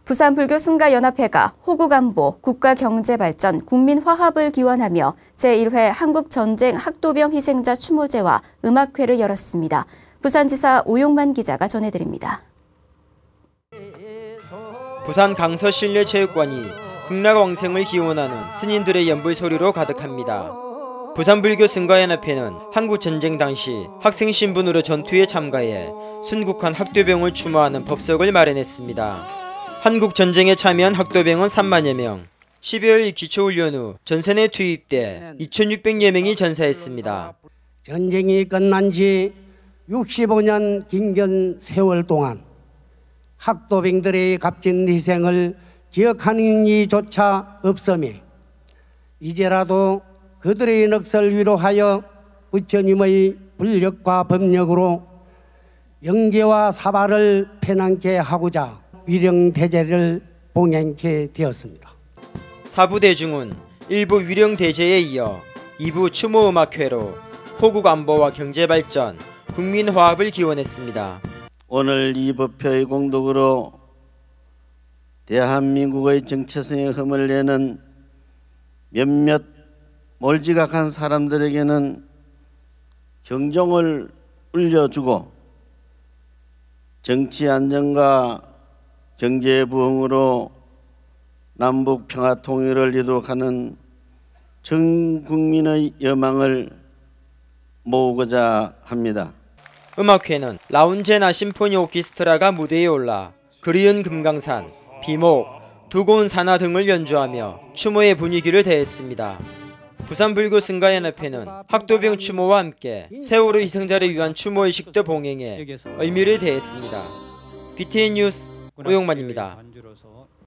부산불교승가연합회가 호국안보, 국가경제발전, 국민화합을 기원하며 제1회 한국전쟁 학도병 희생자 추모제와 음악회를 열었습니다. 부산지사 오용만 기자가 전해드립니다. 부산 강서실내체육관이 극락왕생을 기원하는 스님들의 연불 소리로 가득합니다. 부산불교승가연합회는 한국전쟁 당시 학생 신분으로 전투에 참가해 순국한 학도병을 추모하는 법석을 마련했습니다. 한국전쟁에 참여한 학도병은 3만여 명, 12월 기초훈련 후 전선에 투입돼 2,600여 명이 전사했습니다. 전쟁이 끝난 지 65년 긴긴 세월 동안 학도병들의 값진 희생을 기억하는 이조차 없으며 이제라도 그들의 넋을 위로하여 부처님의 불력과 법력으로 영계와 사발을 편안케 하고자 위령대제를 봉행케 되었습니다. 사부대중은 1부 위령대제에 이어 2부 추모음악회로 호국안보와 경제발전, 국민화합을 기원했습니다. 오늘 이 법회의 공덕으로 대한민국의 정체성에 흠을 내는 몇몇 몰지각한 사람들에게는 경종을 울려주고 정치 안정과 경제 부흥으로 남북 평화 통일을 이루도록 하는 전 국민의 여망을 모으고자 합니다. 음악회는 라운제나 심포니 오케스트라가 무대에 올라 그리운 금강산, 비목, 두고운 산화 등을 연주하며 추모의 분위기를 대했습니다. 부산불교승가연합회는 학도병 추모와 함께 세월호 희생자를 위한 추모의식도 봉행해 의미를 대했습니다. BTN 뉴스 오용만입니다.